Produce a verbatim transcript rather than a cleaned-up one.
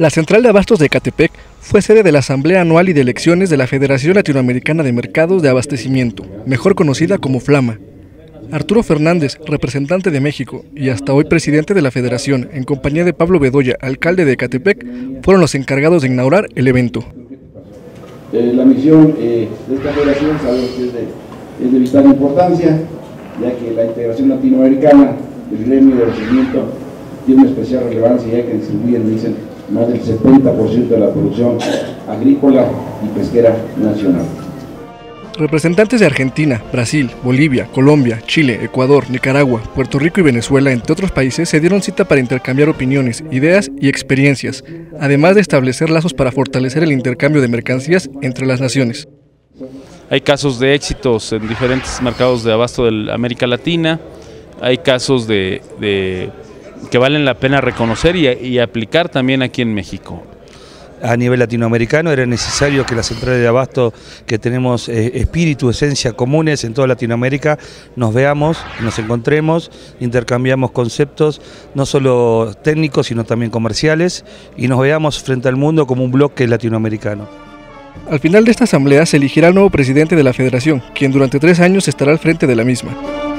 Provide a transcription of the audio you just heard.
La Central de Abastos de Ecatepec fue sede de la Asamblea Anual y de Elecciones de la Federación Latinoamericana de Mercados de Abastecimiento, mejor conocida como FLAMA. Arturo Fernández, representante de México y hasta hoy presidente de la Federación, en compañía de Pablo Bedoya, alcalde de Ecatepec, fueron los encargados de inaugurar el evento. Eh, la misión eh, de esta federación sabemos que es de, es de vital importancia, ya que la integración latinoamericana del gremio de abastecimiento tiene una especial relevancia, ya que distribuyen, dicen, más del setenta por ciento de la producción agrícola y pesquera nacional. Representantes de Argentina, Brasil, Bolivia, Colombia, Chile, Ecuador, Nicaragua, Puerto Rico y Venezuela, entre otros países, se dieron cita para intercambiar opiniones, ideas y experiencias, además de establecer lazos para fortalecer el intercambio de mercancías entre las naciones. Hay casos de éxitos en diferentes mercados de abasto de América Latina, hay casos de, de que valen la pena reconocer y, y aplicar también aquí en México. A nivel latinoamericano era necesario que las centrales de abasto que tenemos eh, espíritu, esencia comunes en toda Latinoamérica, nos veamos, nos encontremos, intercambiamos conceptos no solo técnicos sino también comerciales y nos veamos frente al mundo como un bloque latinoamericano. Al final de esta asamblea se elegirá el nuevo presidente de la Federación, quien durante tres años estará al frente de la misma.